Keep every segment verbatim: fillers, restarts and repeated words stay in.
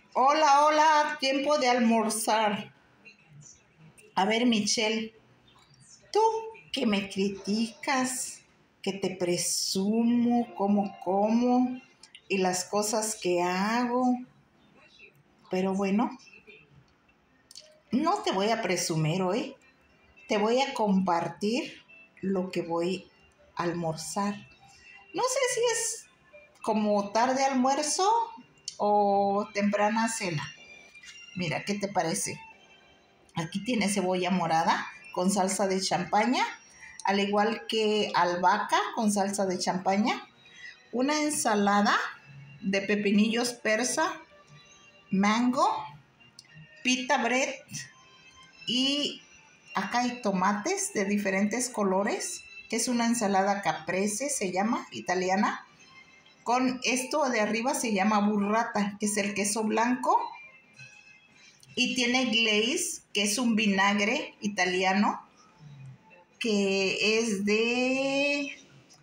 Hola, hola, tiempo de almorzar. A ver, Michelle, tú que me criticas, que te presumo cómo como y las cosas que hago, pero bueno, no te voy a presumir hoy, te voy a compartir lo que voy a almorzar. No sé si es como tarde almuerzo o temprana cena. Mira, ¿qué te parece? Aquí tiene cebolla morada con salsa de champaña, al igual que albahaca con salsa de champaña, una ensalada de pepinillos persa, mango, pita bread y acá hay tomates de diferentes colores, que es una ensalada caprese, se llama, italiana. Con esto de arriba se llama burrata, que es el queso blanco, y tiene glaze, que es un vinagre italiano, que es de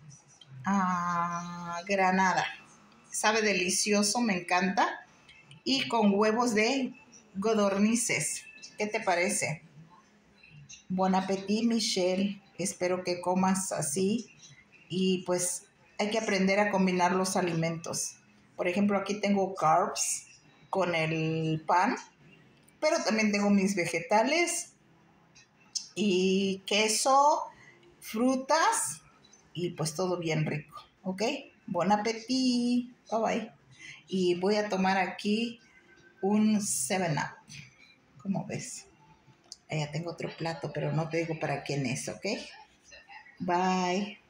ah, Granada. Sabe delicioso, me encanta. Y con huevos de codornices. ¿Qué te parece? Bon appétit, Michelle. Espero que comas así. Y pues hay que aprender a combinar los alimentos. Por ejemplo, aquí tengo carbs con el pan, pero también tengo mis vegetales y queso, frutas y pues todo bien rico, ¿ok? Bon appétit, bye bye. Y voy a tomar aquí un seven up, ¿cómo ves? Allá tengo otro plato, pero no te digo para quién es, ¿ok? Bye.